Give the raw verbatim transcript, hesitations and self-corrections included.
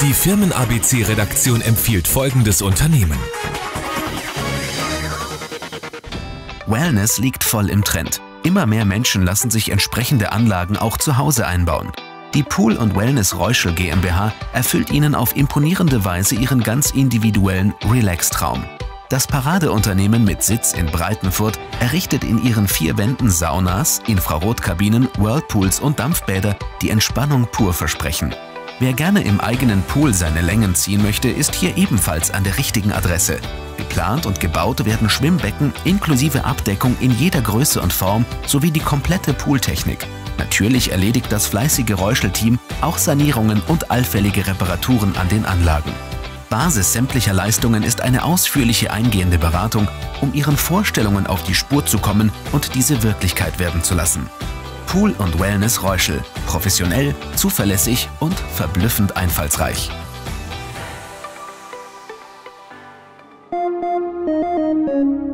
Die Firmen-A B C-Redaktion empfiehlt folgendes Unternehmen. Wellness liegt voll im Trend. Immer mehr Menschen lassen sich entsprechende Anlagen auch zu Hause einbauen. Die Pool und Wellness Reuschel GmbH erfüllt Ihnen auf imponierende Weise Ihren ganz individuellen Relax-Traum. Das Paradeunternehmen mit Sitz in Breitenfurt errichtet in ihren vier Wänden Saunas, Infrarotkabinen, Whirlpools und Dampfbäder, die Entspannung pur versprechen. Wer gerne im eigenen Pool seine Längen ziehen möchte, ist hier ebenfalls an der richtigen Adresse. Geplant und gebaut werden Schwimmbecken inklusive Abdeckung in jeder Größe und Form sowie die komplette Pooltechnik. Natürlich erledigt das fleißige Reuschel-Team auch Sanierungen und allfällige Reparaturen an den Anlagen. Basis sämtlicher Leistungen ist eine ausführliche eingehende Beratung, um Ihren Vorstellungen auf die Spur zu kommen und diese Wirklichkeit werden zu lassen. Pool und Wellness Reuschel. Professionell, zuverlässig und verblüffend einfallsreich. Thank you.